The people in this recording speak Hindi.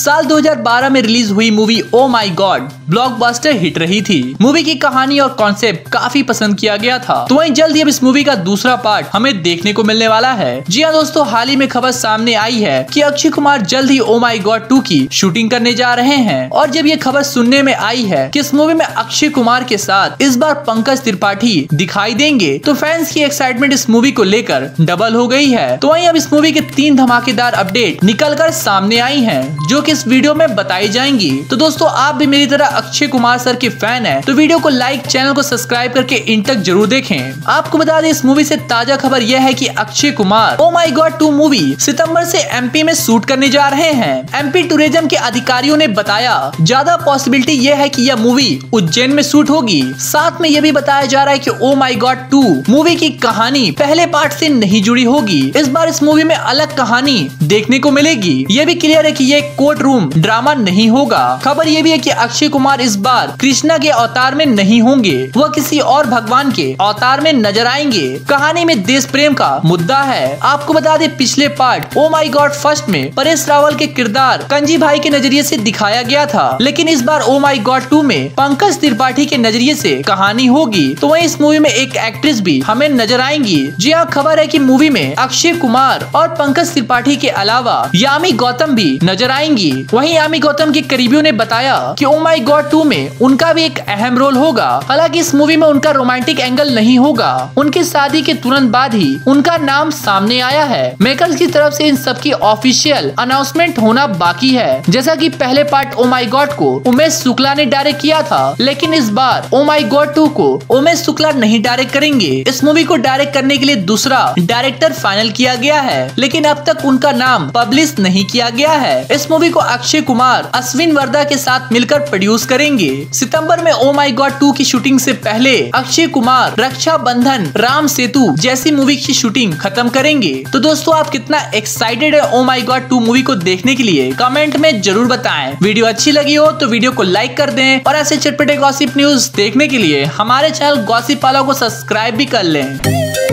साल 2012 में रिलीज हुई movie oh my God blockbuster hit रही थी। मूवी की कहानी और कॉन्सेप्ट काफी पसंद किया गया था। तो वहीं जल्द ही अब इस मूवी का दूसरा पार्ट हमें देखने को मिलने वाला है। जी हाँ दोस्तों, हाल ही में खबर सामने आई है कि अक्षय कुमार जल्द ही ओ माई गॉड 2 की शूटिंग करने जा रहे हैं। और जब ये खबर सुनने में आई है कि इस मूवी में अक्षय कुमार के साथ इस बार पंकज त्रिपाठी दिखाई देंगे, तो फैंस की एक्साइटमेंट इस मूवी को लेकर डबल हो गई है। तो वहीं अब इस मूवी के 3 धमाकेदार अपडेट निकलकर सामने आई हैं, जो कि इस वीडियो में बताई जाएंगी। तो दोस्तों, आप भी मेरी तरह अक्षय कुमार सर के फैन हैं, तो वीडियो को लाइक, चैनल को सब्सक्राइब करके इन तक जरूर देखें। आपको बता दें, इस मूवी से ताजा खबर यह है कि Akshay Kumar oh my God 2 movie सितंबर से एमपी में शूट करने जा रहे हैं। एमपी टूरिज्म के अधिकारियों ने बताया ज्यादा पॉसिबिलिटी यह है कि यह मूवी उज्जैन में शूट होगी। साथ में यह भी बताया जा रहा है कि ओ माई गॉड 2 मूवी की कहानी पहले पार्ट से नहीं जुड़ी होगी। इस बार इस मूवी में अलग कहानी देखने को मिलेगी। यह भी क्लियर है कि यह कोर्ट रूम ड्रामा नहीं होगा। खबर यह भी है कि अक्षय कुमार इस बार कृष्णा के अवतार में नहीं होंगे, वह किसी और भगवान के अवतार में नजर आएंगे। कहानी में देश प्रेम का मुद्दा है। आपको बता दें, पिछले part oh my God first में परेश रावल के किरदार कंजी भाई के नजरिए से दिखाया गया था, लेकिन इस बार ओ माई गॉड 2 में पंकज त्रिपाठी के नजरिए से कहानी होगी। तो वहीं इस मूवी में एक एक्ट्रेस भी हमें नजर आएंगी। जी हाँ, खबर है कि मूवी में अक्षय कुमार और पंकज त्रिपाठी के अलावा यामी गौतम भी नजर आएंगी। वहीं यामी गौतम के करीबियों ने बताया कि ओ माई गॉड 2 में उनका भी एक अहम रोल होगा। हालांकि इस मूवी में उनका रोमांटिक एंगल नहीं होगा। उनकी शादी के तुरंत बाद ही उनका नाम सामने आया है। मेकर्स की तरफ से इन सब की ऑफिशियल अनाउंसमेंट होना बाकी है। जैसा कि पहले पार्ट ओ माई गॉड को उमेश शुक्ला ने डायरेक्ट किया था, लेकिन इस बार ओ माई गॉड 2 को उमेश शुक्ला नहीं डायरेक्ट करेंगे। इस मूवी को डायरेक्ट करने के लिए दूसरा डायरेक्टर फाइनल किया गया है, लेकिन अब तक उनका नाम पब्लिश नहीं किया गया है। इस मूवी को अक्षय कुमार अश्विन वर्धा के साथ मिलकर प्रोड्यूस करेंगे। सितंबर में ओ माई गॉड 2 की शूटिंग से पहले अक्षय कुमार रक्षा बंधन, राम सेतु जैसी मूवी की शूटिंग खत्म करेंगे। तो दोस्तों, आप कितना एक्साइटेड है ओ माई गॉड 2 मूवी को देखने के लिए कमेंट में जरूर बताएं। वीडियो अच्छी लगी हो तो वीडियो को लाइक कर दें और ऐसे चटपटे गॉसिप न्यूज देखने के लिए हमारे चैनल गॉसिप वाला को सब्सक्राइब भी कर लें।